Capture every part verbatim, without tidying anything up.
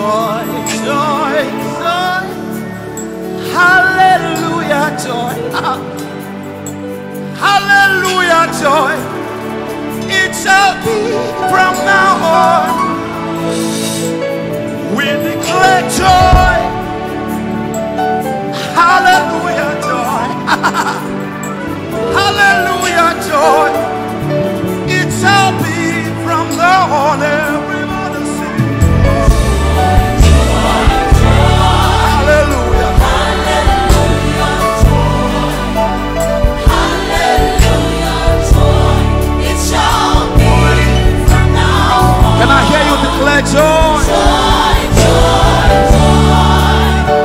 joy, joy, joy. Hallelujah, joy. Hallelujah, joy. It shall be from now on. We declare joy. Hallelujah, joy. Hallelujah, joy. It shall be from now on. Everybody sing. Hallelujah. Hallelujah, joy. Hallelujah, joy. It shall be from now on. Can I hear you declare joy? Joy, joy, joy.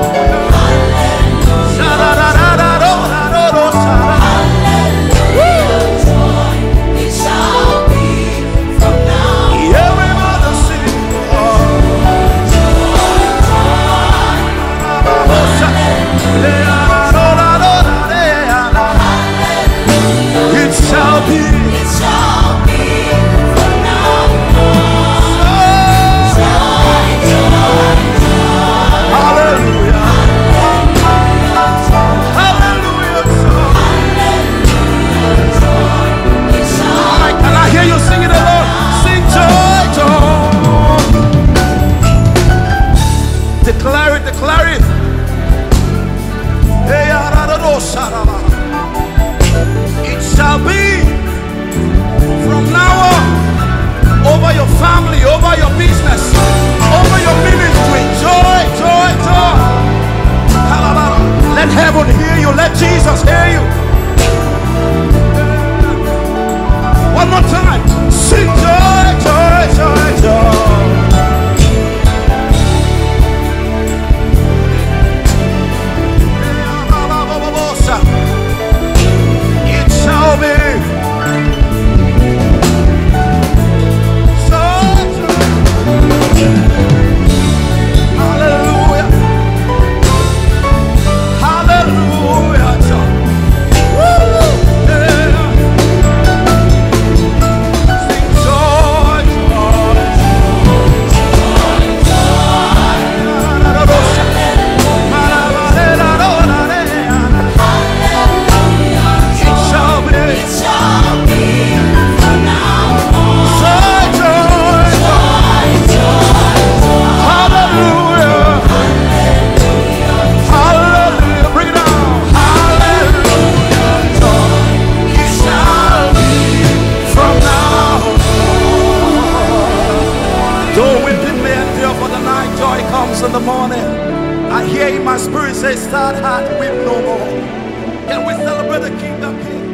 Hallelujah, joy. It shall be from now on. Everybody sing. It shall be. It shall be from now on. Joy, joy, joy. Hallelujah. Hallelujah, Hallelujah. it shall Can I hear you singing along? Sing joy, joy. Declare it, declare it. Hey, it shall be from now on over your family, over your business, over your ministry. Joy, joy, joy. Let heaven hear you. Let Jesus hear you. One more time. Sing joy, joy, joy, joy. It shall be. So joy. Hallelujah. Hallelujah, joy. Woo! Yeah. Sing joy, joy, It shall be. It shall be from now on. Joy, joy, Joy, joy, joy. hallelujah. Hallelujah. Bring it down. Hallelujah. It shall be From now on. Though weeping may endure for the night, joy comes in the morning. I hear in my spirit say, start heart, weep no more. Can we celebrate the King of Kings?